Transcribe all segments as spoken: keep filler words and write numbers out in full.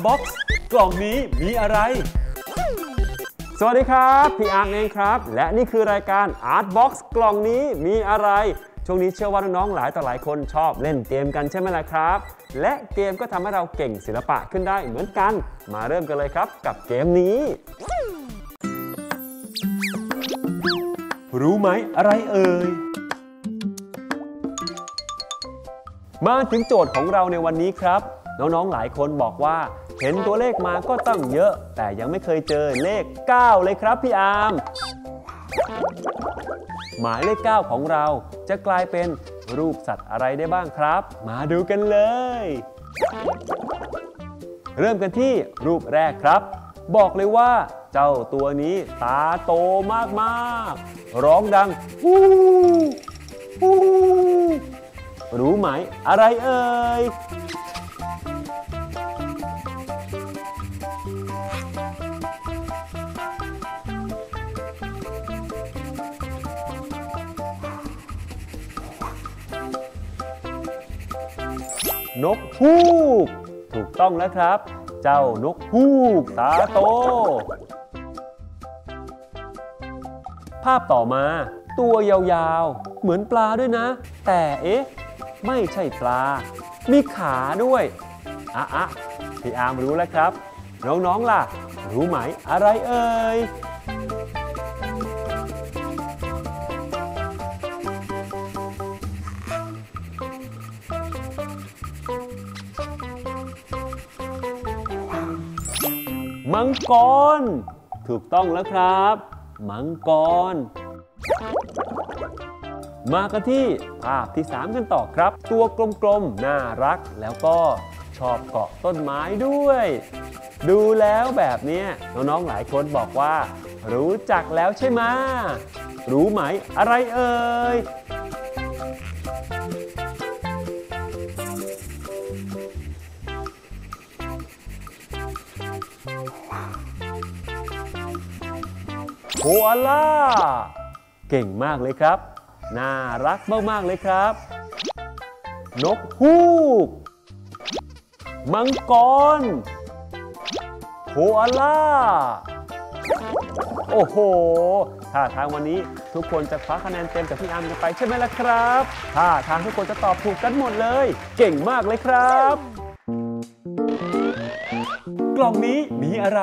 Box กล่องนี้มีอะไรสวัสดีครับพี่อาร์ตเองครับและนี่คือรายการ Art Box กล่องนี้มีอะไรช่วงนี้เชื่อว่าน้องๆหลายต่อหลายคนชอบเล่นเกมกันใช่ไหมล่ะครับและเกมก็ทำให้เราเก่งศิลปะขึ้นได้เหมือนกันมาเริ่มกันเลยครับกับเกมนี้รู้ไหมอะไรเอ่ยมาถึงโจทย์ของเราในวันนี้ครับน้องๆหลายคนบอกว่าเห็นตัวเลขมาก็ตั้งเยอะแต่ยังไม่เคยเจอเลขเก้าเลยครับพี่อาร์มหมายเลขเก้าของเราจะกลายเป็นรูปสัตว์อะไรได้บ้างครับมาดูกันเลยเริ่มกันที่รูปแรกครับบอกเลยว่าเจ้าตัวนี้ตาโตมากๆร้องดังฮู้ฮู้รู้ไหมอะไรเอ่ยนกฮูกถูกต้องแล้วครับเจ้านกฮูกตาโตภาพต่อมาตัวยาวๆเหมือนปลาด้วยนะแต่เอ๊ะไม่ใช่ปลามีขาด้วยอ่ะอ่ะพี่อาร์มรู้แล้วครับน้องๆล่ะรู้ไหมอะไรเอ่ยมังกรถูกต้องแล้วครับมังกรมากันที่ภาพที่สามกันต่อครับตัวกลมๆน่ารักแล้วก็ชอบเกาะต้นไม้ด้วยดูแล้วแบบนี้น้องๆหลายคนบอกว่ารู้จักแล้วใช่ไหมรู้ไหมอะไรเอ่ยโคอาล่าเก่งมากเลยครับน่ารักมากๆเลยครับนกฮูกมังกรโคอาล่าโอ้โหท่าทางวันนี้ทุกคนจะคว้าคะแนนเต็มจากพี่อาร์มกันไปใช่ไหมล่ะครับท่าทางทุกคนจะตอบถูกกันหมดเลยเก่งมากเลยครับกล่องนี้มีอะไร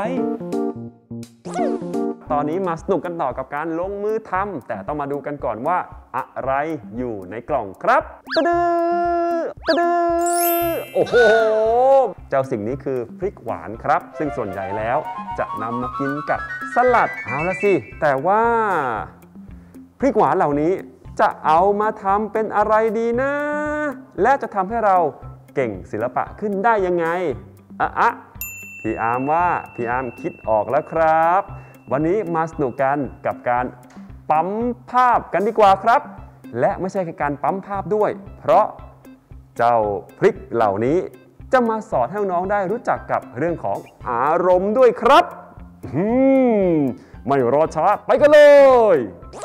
ตอนนี้มาสนุกกันต่อกับการลงมือทำแต่ต้องมาดูกันก่อนว่าอะไรอยู่ในกล่องครับตะดื้อตะดื้อโอ้โหเจ้าสิ่งนี้คือพริกหวานครับซึ่งส่วนใหญ่แล้วจะนำมากินกับสลัดเอาละสิแต่ว่าพริกหวานเหล่านี้จะเอามาทำเป็นอะไรดีนะและจะทำให้เราเก่งศิลปะขึ้นได้ยังไงอะอะพี่อาร์มว่าพี่อาร์มคิดออกแล้วครับวันนี้มาสนุกกันกับการปั๊มภาพกันดีกว่าครับและไม่ใช่แค่การปั๊มภาพด้วยเพราะเจ้าพริกเหล่านี้จะมาสอนให้น้องได้รู้จักกับเรื่องของอารมณ์ด้วยครับอืมไม่รอช้าไปกันเลย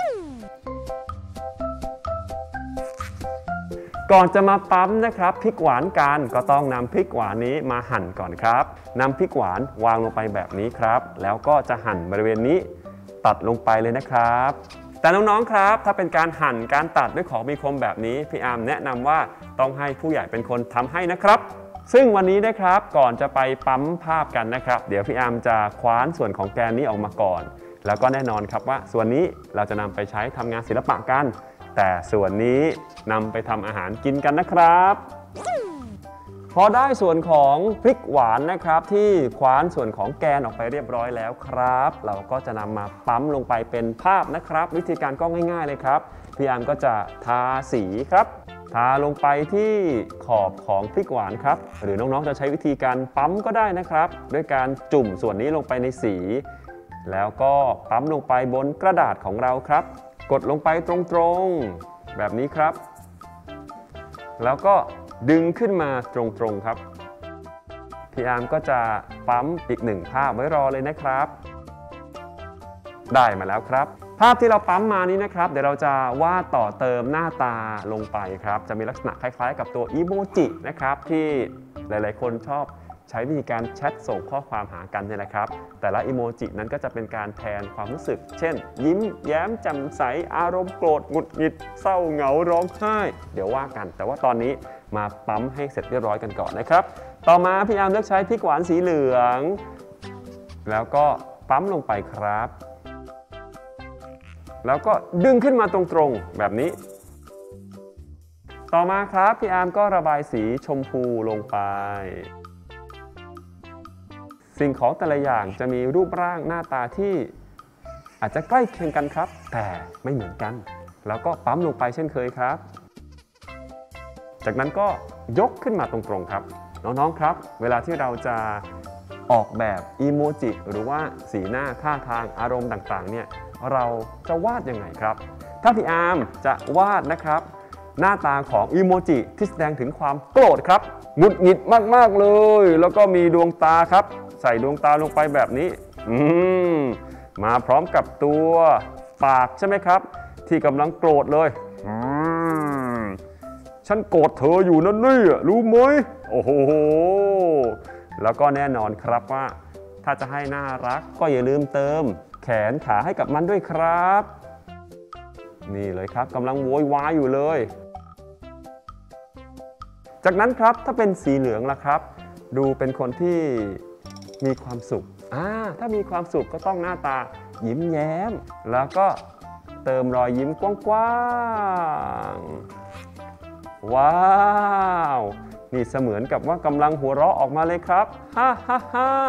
ก่อนจะมาปั๊มนะครับพริกหวานกันก็ต้องนำพริกหวานนี้มาหั่นก่อนครับนำพริกหวานวางลงไปแบบนี้ครับแล้วก็จะหั่นบริเวณนี้ตัดลงไปเลยนะครับแต่น้องๆครับถ้าเป็นการหั่นการตัดด้วยของมีคมแบบนี้พี่อาร์มแนะนำว่าต้องให้ผู้ใหญ่เป็นคนทำให้นะครับซึ่งวันนี้นะครับก่อนจะไปปั๊มภาพกันนะครับเดี๋ยวพี่อาร์มจะคว้านส่วนของแกนนี้ออกมาก่อนแล้วก็แน่นอนครับว่าส่วนนี้เราจะนำไปใช้ทำงานศิลปะกันแต่ส่วนนี้นำไปทำอาหารกินกันนะครับพอได้ส่วนของพริกหวานนะครับที่คว้านส่วนของแกนออกไปเรียบร้อยแล้วครับเราก็จะนำมาปั๊มลงไปเป็นภาพนะครับวิธีการก็ง่ายๆเลยครับพี่อาร์มก็จะทาสีครับทาลงไปที่ขอบของพริกหวานครับหรือน้องๆจะใช้วิธีการปั๊มก็ได้นะครับด้วยการจุ่มส่วนนี้ลงไปในสีแล้วก็ปั๊มลงไปบนกระดาษของเราครับกดลงไปตรงๆแบบนี้ครับแล้วก็ดึงขึ้นมาตรงๆครับพี่อาร์มก็จะปั๊มอีกหนึ่งภาพไว้รอเลยนะครับได้มาแล้วครับภาพที่เราปั๊มมานี้นะครับเดี๋ยวเราจะวาดต่อเติมหน้าตาลงไปครับจะมีลักษณะคล้ายๆกับตัวอีโมจินะครับที่หลายๆคนชอบใช้วิธีการแชทส่งข้อความหากันเนี่ยแหละครับแต่ละอีโมจินั้นก็จะเป็นการแทนความรู้สึกเช่นยิ้มแย้มแจ่มใสอารมณ์โกรธหงุดหงิดเศร้าเหงาร้องไห้เดี๋ยวว่ากันแต่ว่าตอนนี้มาปั๊มให้เสร็จเรียบร้อยกันก่อนนะครับต่อมาพี่อาร์มเลือกใช้พริกหวานสีเหลืองแล้วก็ปั๊มลงไปครับแล้วก็ดึงขึ้นมาตรงๆแบบนี้ต่อมาครับพี่อาร์มก็ระบายสีชมพูลงไปสิ่งของแต่ละอย่างจะมีรูปร่างหน้าตาที่อาจจะใกล้เคียงกันครับแต่ไม่เหมือนกันแล้วก็ปั๊มลงไปเช่นเคยครับจากนั้นก็ยกขึ้นมาตรงๆครับน้องๆครับเวลาที่เราจะออกแบบอีโมจิหรือว่าสีหน้าท่าทางอารมณ์ต่างๆเนี่ยเราจะวาดยังไงครับถ้าพี่อาร์มจะวาดนะครับหน้าตาของอีโมจิที่แสดงถึงความโกรธครับหงุดหงิดมากๆเลยแล้วก็มีดวงตาครับใส่ดวงตาลงไปแบบนี้อืมมาพร้อมกับตัวปากใช่ไหมครับที่กำลังโกรธเลยอืมฉันโกรธเธออยู่นั่นนี่รู้ไหมโอ้โหแล้วก็แน่นอนครับว่าถ้าจะให้น่ารักก็อย่าลืมเติมแขนขาให้กับมันด้วยครับนี่เลยครับกำลังโวยวายอยู่เลยจากนั้นครับถ้าเป็นสีเหลืองล่ะครับดูเป็นคนที่มีความสุขอ่าถ้ามีความสุขก็ต้องหน้าตายิ้มแย้มแล้วก็เติมรอยยิ้มกว้างๆว้าวนี่เสมือนกับว่ากำลังหัวเราะออกมาเลยครับฮ่าฮ่าฮ่า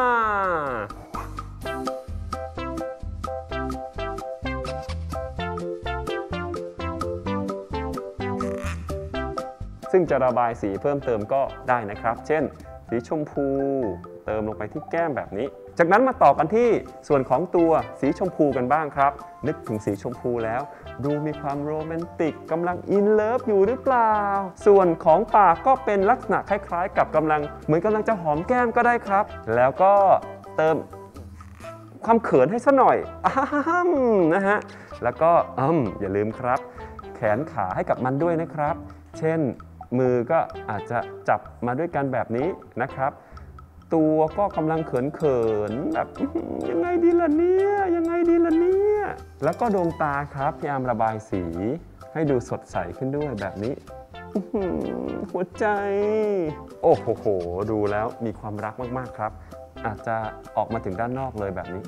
ซึ่งจะระบายสีเพิ่มเติมก็ได้นะครับเช่นสีชมพูเติมลงไปที่แก้มแบบนี้จากนั้นมาต่อกันที่ส่วนของตัวสีชมพูกันบ้างครับนึกถึงสีชมพูแล้วดูมีความโรแมนติกกำลังอินเลิฟอยู่หรือเปล่าส่วนของปากก็เป็นลักษณะคล้ายๆกับกำลังเหมือนกำลังจะหอมแก้มก็ได้ครับแล้วก็เติมความเขินให้ซะหน่อยอ้ามนะฮะแล้วก็อืมอย่าลืมครับแขนขาให้กับมันด้วยนะครับเช่นมือก็อาจจะจับมาด้วยกันแบบนี้นะครับตัวก็กำลังเขินๆแบบยังไงดีล่ะเนี่ยยังไงดีล่ะเนี่ยแล้วก็ดวงตาครับพยายามระบายสีให้ดูสดใสขึ้นด้วยแบบนี้หัวใจโอ้โหดูแล้วมีความรักมากๆครับอาจจะออกมาถึงด้านนอกเลยแบบนี้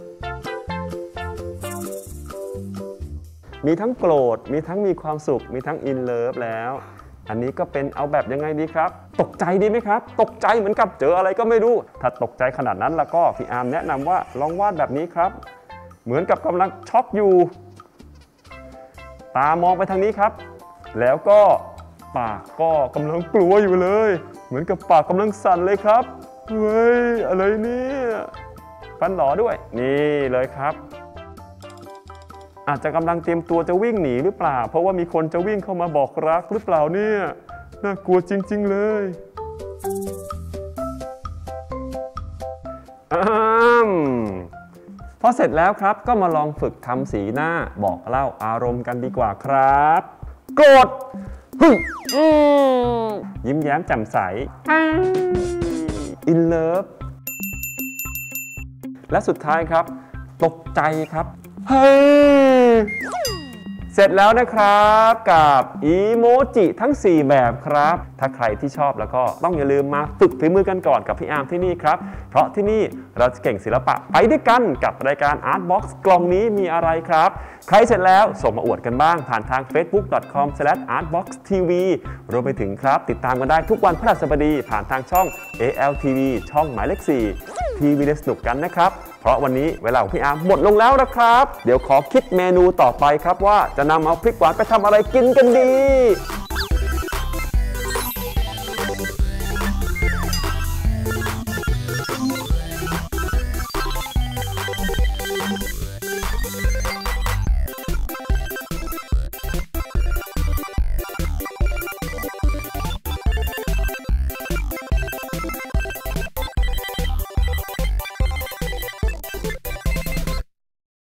มีทั้งโกรธมีทั้งมีความสุขมีทั้งอินเลิฟแล้วอันนี้ก็เป็นเอาแบบยังไงดีครับตกใจดีไหมครับตกใจเหมือนกับเจออะไรก็ไม่รู้ถ้าตกใจขนาดนั้นแล้วก็พี่อาร์มแนะนำว่าลองวาดแบบนี้ครับเหมือนกับกำลังช็อกอยู่ตามองไปทางนี้ครับแล้วก็ปากก็กำลังกลัวอยู่เลยเหมือนกับปากกำลังสั่นเลยครับเฮ้ยอะไรเนี่ยฟันหลอด้วยนี่เลยครับอาจจะกำลังเตรียมตัวจะวิ่งหนีหรือเปล่าเพราะว่ามีคนจะวิ่งเข้ามาบอกรักหรือเปล่าเนี่ยน่ากลัวจริงๆเลยอืมพอเสร็จแล้วครับก็มาลองฝึกทำสีหน้าบอกเล่าอารมณ์กันดีกว่าครับโกรธฮึ่มยิ้มแย้มแจ่มใสอินเลิฟและสุดท้ายครับตกใจครับเฮ้ยเสร็จแล้วนะครับกับอีโมจิทั้งสี่แบบครับถ้าใครที่ชอบแล้วก็ต้องอย่าลืมมาฝึกฝีมือกันก่อนกับพี่อาร์มที่นี่ครับเพราะที่นี่เราจะเก่งศิลปะไปด้วยกันกับรายการ Art Box กล่องนี้มีอะไรครับใครเสร็จแล้วส่งมาอวดกันบ้างผ่านทาง เฟซบุ๊ก ดอท คอม สแลช อาร์ตบ็อกซ์ ที วี รวมไปถึงครับติดตามกันได้ทุกวันพฤหัสบดีผ่านทางช่อง เอ แอล ที วี ช่องหมายเลขสี่ทีวีได้สนุกกันนะครับเพราะวันนี้เวลาของพี่อาร์มหมดลงแล้วนะครับเดี๋ยวขอคิดเมนูต่อไปครับว่าจะนำเอาพริกหวานไปทำอะไรกินกันดี